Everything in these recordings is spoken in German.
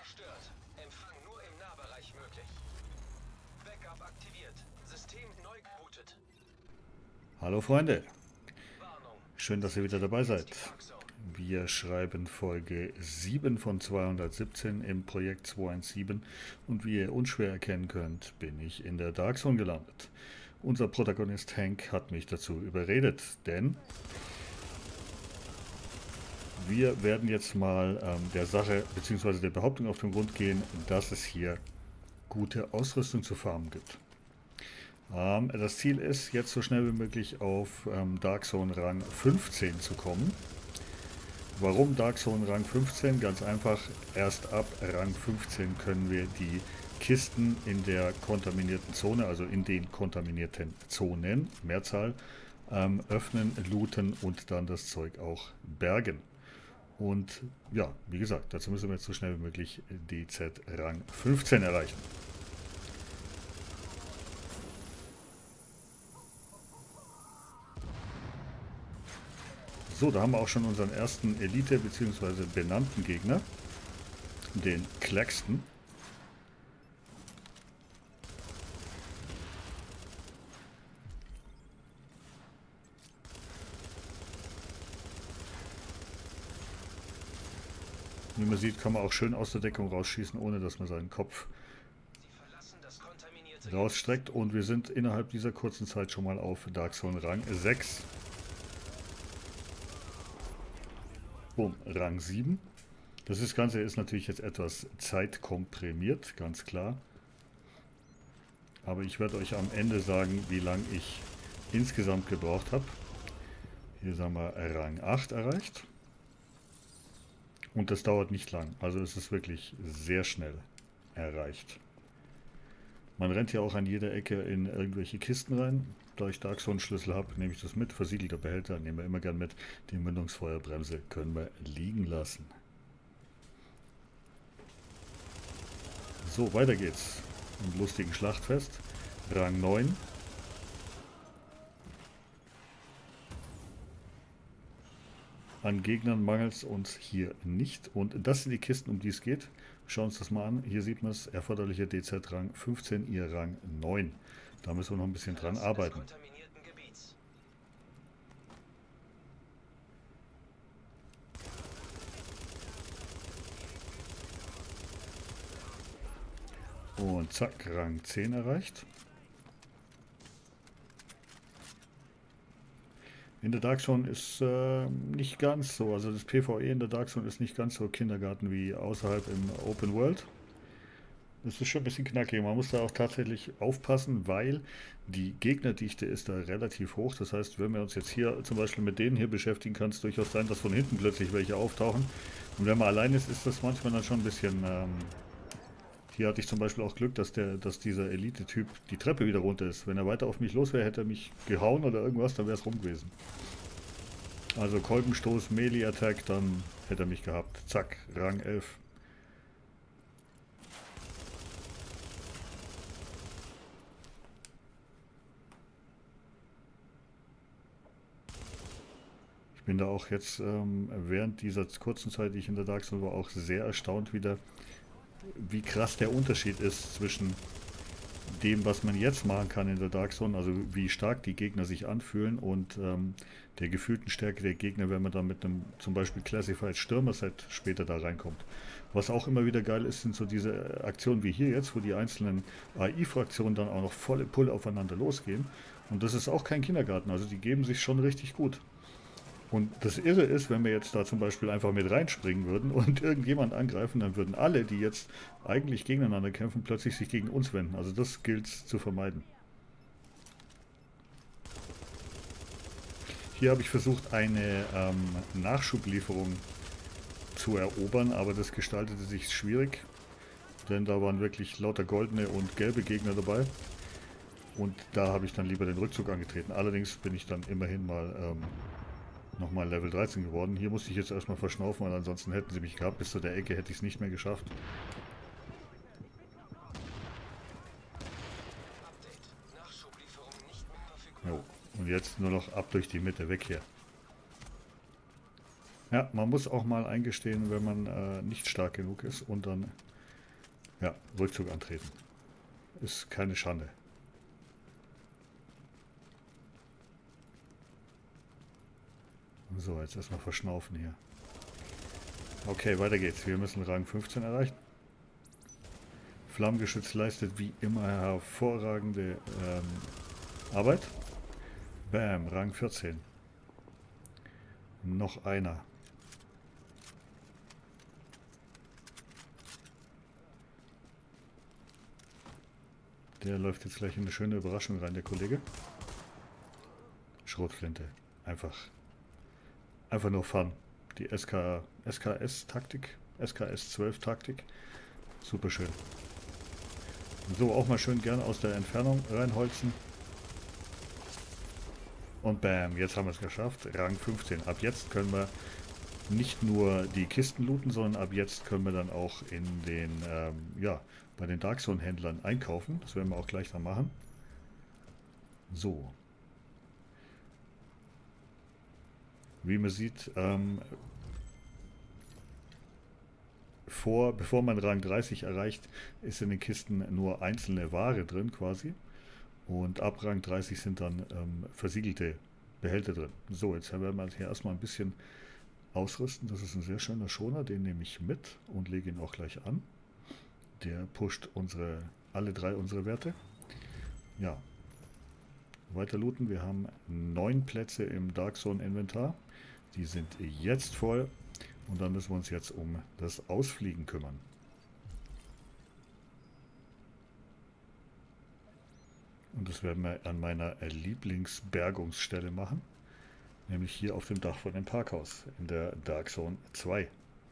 zerstört. Empfang nur im Nahbereich möglich. Backup aktiviert. System neu gebootet. Hallo Freunde, Warnung. schön, dass ihr wieder dabei seid. Wir schreiben Folge 7 von 217 im Projekt 217 und wie ihr unschwer erkennen könnt, bin ich in der Dark Zone gelandet. Unser Protagonist Hank hat mich dazu überredet, denn wir werden jetzt mal der Sache bzw. der Behauptung auf den Grund gehen, dass es hier gute Ausrüstung zu farmen gibt. Das Ziel ist, jetzt so schnell wie möglich auf Dark Zone Rang 15 zu kommen. Warum Dark Zone Rang 15? Ganz einfach, erst ab Rang 15 können wir die Kisten in der kontaminierten Zone, also in den kontaminierten Zonen, Mehrzahl, öffnen, looten und dann das Zeug auch bergen. Und ja, wie gesagt, dazu müssen wir jetzt so schnell wie möglich DZ Rang 15 erreichen. So, da haben wir auch schon unseren ersten Elite- bzw. benannten Gegner, den Claxton. Wie man sieht, kann man auch schön aus der Deckung rausschießen, ohne dass man seinen Kopf rausstreckt. Und wir sind innerhalb dieser kurzen Zeit schon mal auf Dark Zone Rang 6. Boom, Rang 7. Das Ganze ist natürlich jetzt etwas zeitkomprimiert, ganz klar. Aber ich werde euch am Ende sagen, wie lange ich insgesamt gebraucht habe. Hier sagen wir Rang 8 erreicht. Und das dauert nicht lang. Also es ist wirklich sehr schnell erreicht. Man rennt ja auch an jeder Ecke in irgendwelche Kisten rein. Da ich Dark Zone Schlüssel habe, nehme ich das mit. Versiegelter Behälter nehmen wir immer gern mit. Die Mündungsfeuerbremse können wir liegen lassen. So, weiter geht's. Im lustigen Schlachtfest. Rang 9. An Gegnern mangelt es uns hier nicht. Und das sind die Kisten, um die es geht. Schauen uns das mal an. Hier sieht man es. Erforderlicher DZ-Rang 15, ihr Rang 9. Da müssen wir noch ein bisschen dran arbeiten. Und zack, Rang 10 erreicht. In der Dark Zone ist nicht ganz so, also das PvE in der Dark Zone ist nicht ganz so Kindergarten wie außerhalb im Open World. Das ist schon ein bisschen knackig. Man muss da auch tatsächlich aufpassen, weil die Gegnerdichte ist da relativ hoch. Das heißt, wenn wir uns jetzt hier zum Beispiel mit denen hier beschäftigen, kann es durchaus sein, dass von hinten plötzlich welche auftauchen. Und wenn man allein ist, ist das manchmal dann schon ein bisschen... hier hatte ich zum Beispiel auch Glück, dass dieser Elite-Typ die Treppe wieder runter ist. Wenn er weiter auf mich los wäre, hätte er mich gehauen oder irgendwas, dann wäre es rum gewesen. Also Kolbenstoß, Melee-Attack, dann hätte er mich gehabt. Zack, Rang 11. Ich bin da auch jetzt während dieser kurzen Zeit, die ich in der Dark Zone war, auch sehr erstaunt wieder, wie krass der Unterschied ist zwischen dem, was man jetzt machen kann in der Dark Zone, also wie stark die Gegner sich anfühlen und der gefühlten Stärke der Gegner, wenn man dann mit einem zum Beispiel Classified Stürmer-Set später da reinkommt. Was auch immer wieder geil ist, sind so diese Aktionen wie hier jetzt, wo die einzelnen AI-Fraktionen dann auch noch volle Pulle aufeinander losgehen. Und das ist auch kein Kindergarten, also die geben sich schon richtig gut. Und das Irre ist, wenn wir jetzt da zum Beispiel einfach mit reinspringen würden und irgendjemand angreifen, dann würden alle, die jetzt eigentlich gegeneinander kämpfen, plötzlich sich gegen uns wenden. Also das gilt es zu vermeiden. Hier habe ich versucht, eine Nachschublieferung zu erobern, aber das gestaltete sich schwierig, denn da waren wirklich lauter goldene und gelbe Gegner dabei. Und da habe ich dann lieber den Rückzug angetreten. Allerdings bin ich dann immerhin mal... nochmal Level 13 geworden. Hier musste ich jetzt erstmal verschnaufen, weil ansonsten hätten sie mich gehabt. Bis zu der Ecke hätte ich es nicht mehr geschafft. Jo. Und jetzt nur noch ab durch die Mitte, weg hier. Ja, man muss auch mal eingestehen, wenn man nicht stark genug ist und dann Ja, Rückzug antreten. Ist keine Schande. So, jetzt erstmal verschnaufen hier. Okay, weiter geht's. Wir müssen Rang 15 erreichen. Flammengeschütz leistet wie immer hervorragende Arbeit. Bam, Rang 14. Noch einer. Der läuft jetzt gleich in eine schöne Überraschung rein, der Kollege. Schrotflinte. Einfach nur Fun. Die SKS-Taktik. SKS-12-Taktik. Super schön. So, auch mal schön gern aus der Entfernung reinholzen. Und bam, jetzt haben wir es geschafft. Rang 15. Ab jetzt können wir nicht nur die Kisten looten, sondern ab jetzt können wir dann auch in den, ja, bei den Dark Zone Händlern einkaufen. Das werden wir auch gleich dann machen. So. Wie man sieht, bevor man Rang 30 erreicht, ist in den Kisten nur einzelne Ware drin quasi. Und ab Rang 30 sind dann versiegelte Behälter drin. So, jetzt werden wir hier erstmal ein bisschen ausrüsten. Das ist ein sehr schöner Schoner, den nehme ich mit und lege ihn auch gleich an. Der pusht alle drei unsere Werte. Ja. Weiter looten. Wir haben 9 Plätze im Dark Zone Inventar. Die sind jetzt voll. Und dann müssen wir uns jetzt um das Ausfliegen kümmern. Und das werden wir an meiner Lieblingsbergungsstelle machen. Nämlich hier auf dem Dach von dem Parkhaus in der Dark Zone 2.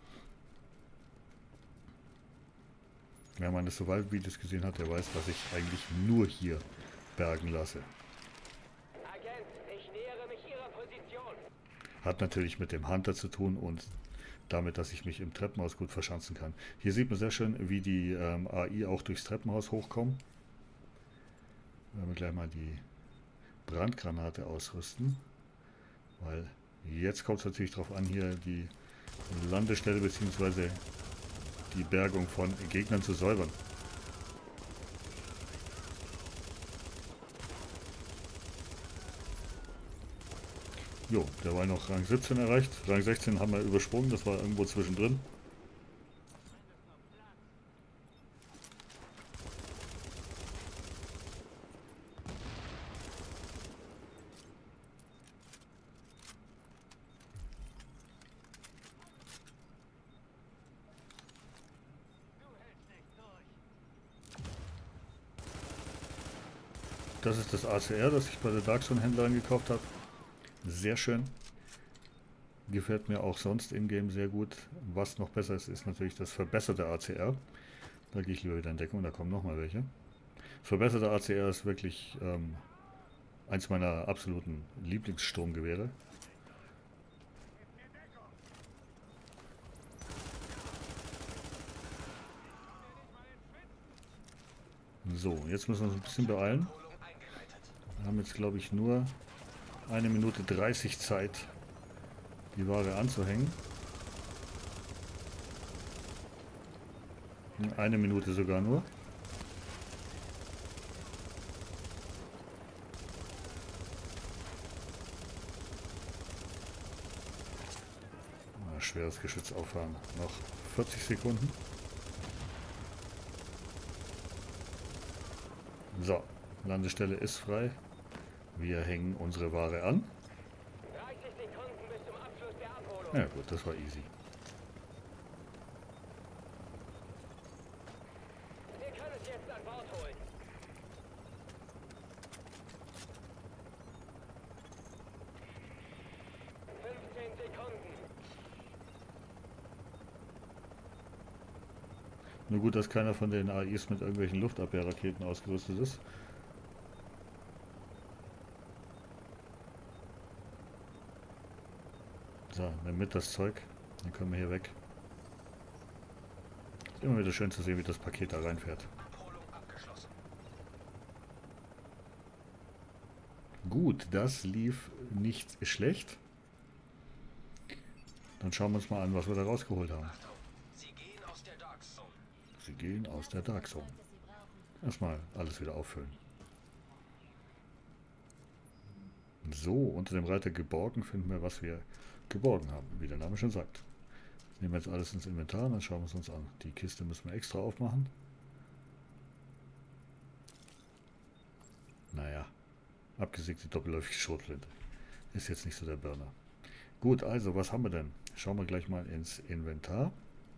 Wer meine Survival-Videos gesehen hat, der weiß, dass ich eigentlich nur hier bergen lasse. Agent, ich nähere mich Ihrer Position. Hat natürlich mit dem Hunter zu tun und damit, dass ich mich im Treppenhaus gut verschanzen kann. Hier sieht man sehr schön, wie die AI auch durchs Treppenhaus hochkommen. Werden wir gleich mal die Brandgranate ausrüsten. Weil jetzt kommt es natürlich darauf an, hier die Landestelle bzw. die Bergung von Gegnern zu säubern. Jo, der war noch Rang 17 erreicht. Rang 16 haben wir übersprungen, das war irgendwo zwischendrin. Das ist das ACR, das ich bei der Dark Zone Händlerin gekauft habe. Sehr schön. Gefällt mir auch sonst im Game sehr gut. Was noch besser ist, ist natürlich das verbesserte ACR. Da gehe ich lieber wieder in Deckung, da kommen nochmal welche. Das verbesserte ACR ist wirklich eins meiner absoluten Lieblingssturmgewehre. So, jetzt müssen wir uns ein bisschen beeilen. Wir haben jetzt, glaube ich, nur 1 Minute 30 Zeit, die Ware anzuhängen. 1 Minute sogar nur. Schweres Geschütz auffahren. Noch 40 Sekunden. So, Landestelle ist frei. Wir hängen unsere Ware an. 30 Sekunden bis zum Abschluss der Abholung. Ja gut, das war easy. Wir können es jetzt an Bord holen. Nur gut, dass keiner von den AIs mit irgendwelchen Luftabwehrraketen ausgerüstet ist. So, nimm mit das Zeug. Dann können wir hier weg. Ist immer wieder schön zu sehen, wie das Paket da reinfährt. Abholung abgeschlossen. Gut, das lief nicht schlecht. Dann schauen wir uns mal an, was wir da rausgeholt haben. Achtung, Sie gehen aus der Dark Zone. Sie Rausgehen aus der Dark Zone. Erstmal alles wieder auffüllen. So, unter dem Reiter geborgen finden wir, was wir geborgen haben, wie der Name schon sagt. Das nehmen wir jetzt alles ins Inventar und dann schauen wir es uns an. Die Kiste müssen wir extra aufmachen. Naja, abgesägte doppelläufige Schrotflinte. Ist jetzt nicht so der Burner. Gut, also was haben wir denn? Schauen wir gleich mal ins Inventar.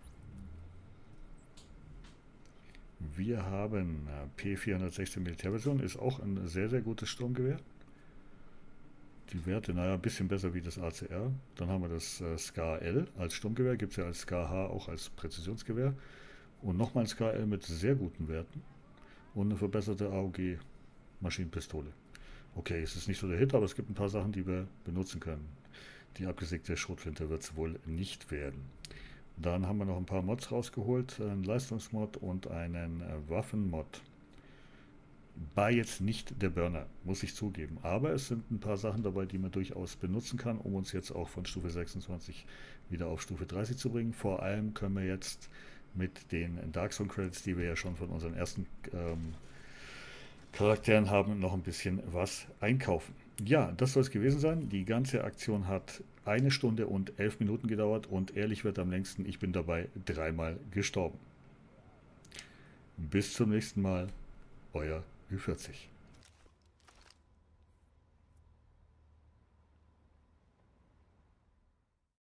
Wir haben P416 Militärversion, ist auch ein sehr, sehr gutes Sturmgewehr. Die Werte, naja, ein bisschen besser wie das ACR. Dann haben wir das SCAR-L als Sturmgewehr, gibt es ja als SCAR-H auch als Präzisionsgewehr. Und nochmal ein SCAR-L mit sehr guten Werten. Und eine verbesserte AOG-Maschinenpistole. Okay, es ist nicht so der Hit, aber es gibt ein paar Sachen, die wir benutzen können. Die abgesägte Schrotflinte wird es wohl nicht werden. Dann haben wir noch ein paar Mods rausgeholt, einen Leistungsmod und einen Waffenmod. War jetzt nicht der Burner, muss ich zugeben. Aber es sind ein paar Sachen dabei, die man durchaus benutzen kann, um uns jetzt auch von Stufe 26 wieder auf Stufe 30 zu bringen. Vor allem können wir jetzt mit den Dark Zone Credits, die wir ja schon von unseren ersten Charakteren haben, noch ein bisschen was einkaufen. Ja, das soll es gewesen sein. Die ganze Aktion hat 1 Stunde und 11 Minuten gedauert und ehrlich wird am längsten, ich bin dabei 3-mal gestorben. Bis zum nächsten Mal, euer Ü40.